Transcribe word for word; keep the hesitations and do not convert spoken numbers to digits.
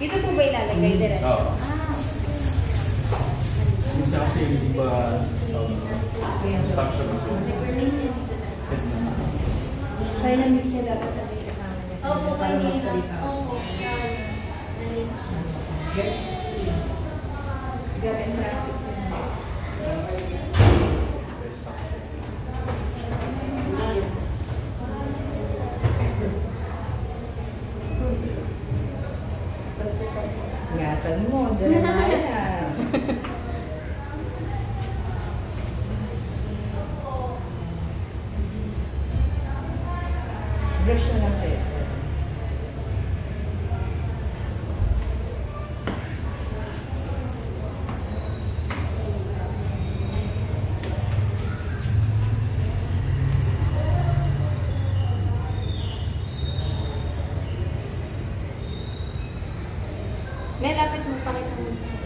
Dito po ba ilalagay diretso? Oo. Ah, Yung sa kasi yung iba, um, instruction kasi. Kaya na-miss niya dapat natin kasama niya. opo, Para kanina. magsalita. Opo, nalate siya. Guys, gabi traffic na. Ingatan mo, Jeremiah. Brush na lang kayo. May lapit mo, pakita mo.